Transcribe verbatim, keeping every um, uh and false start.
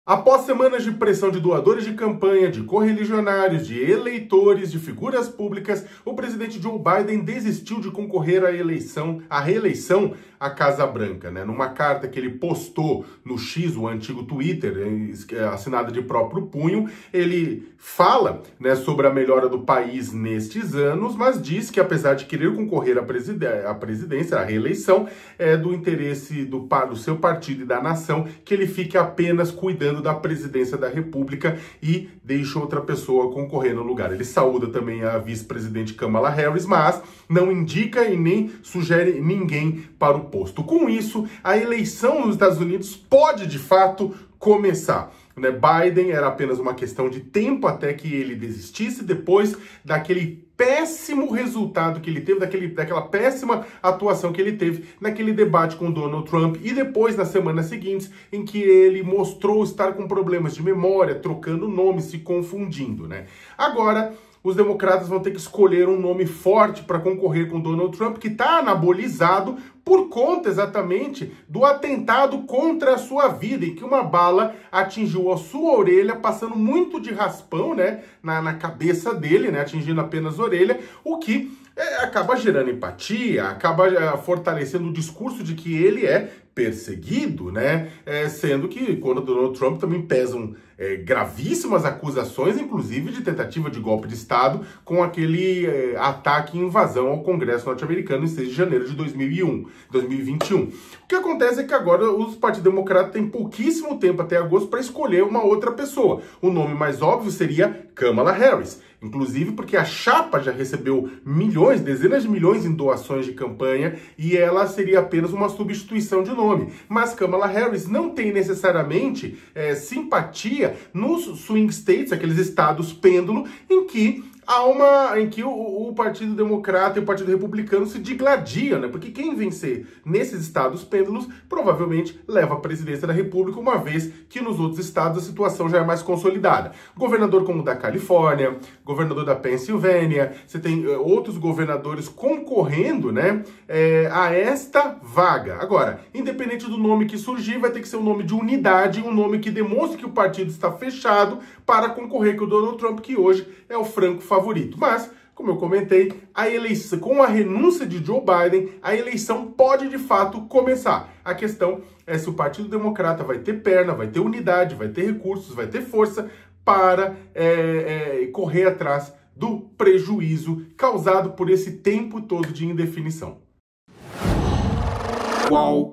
Após semanas de pressão de doadores de campanha, de correligionários, de eleitores, de figuras públicas, o presidente Joe Biden desistiu de concorrer à eleição, à reeleição à Casa Branca, né? Numa carta que ele postou no X, o antigo Twitter, assinada de próprio punho, ele fala, né, sobre a melhora do país nestes anos, mas diz que apesar de querer concorrer à, preside à presidência, à reeleição, é do interesse do, do seu partido e da nação que ele fique apenas cuidando da presidência da República e deixa outra pessoa concorrer no lugar. Ele saúda também a vice-presidente Kamala Harris, mas não indica e nem sugere ninguém para o posto. Com isso, a eleição nos Estados Unidos pode, de fato, começar. Né? Biden era apenas uma questão de tempo até que ele desistisse depois daquele péssimo resultado que ele teve, daquele, daquela péssima atuação que ele teve naquele debate com Donald Trump e depois, nas semanas seguintes, em que ele mostrou estar com problemas de memória, trocando nomes, se confundindo, né? Agora, os democratas vão ter que escolher um nome forte para concorrer com Donald Trump, que está anabolizado por conta exatamente do atentado contra a sua vida, em que uma bala atingiu a sua orelha, passando muito de raspão, né, na, na cabeça dele, né, atingindo apenas a orelha, o que é, acaba gerando empatia, acaba é, fortalecendo o discurso de que ele é perseguido, né? É, sendo que quando Donald Trump também pesam é, gravíssimas acusações, inclusive de tentativa de golpe de Estado, com aquele é, ataque e invasão ao Congresso norte-americano em seis de janeiro de dois mil e um, dois mil e vinte e um. O que acontece é que agora os Partido Democrata têm pouquíssimo tempo até agosto para escolher uma outra pessoa. O nome mais óbvio seria Kamala Harris. Inclusive porque a chapa já recebeu milhões, dezenas de milhões em doações de campanha e ela seria apenas uma substituição de nome. Mas Kamala Harris não tem necessariamente é, simpatia nos swing states, aqueles estados pêndulo, em que há uma, em que o, o Partido Democrata e o Partido Republicano se digladiam, né? Porque quem vencer nesses estados pêndulos provavelmente leva a presidência da República, uma vez que nos outros estados a situação já é mais consolidada. Governador como o da Califórnia, governador da Pensilvânia, você tem uh, outros governadores concorrendo, né, é, a esta vaga. Agora, independente do nome que surgir, vai ter que ser um nome de unidade, um nome que demonstre que o partido está fechado para concorrer com o Donald Trump, que hoje é o franco favorito. Mas, como eu comentei, a eleição, com a renúncia de Joe Biden, a eleição pode de fato começar. A questão é se o Partido Democrata vai ter perna, vai ter unidade, vai ter recursos, vai ter força para é, é, correr atrás do prejuízo causado por esse tempo todo de indefinição. Qual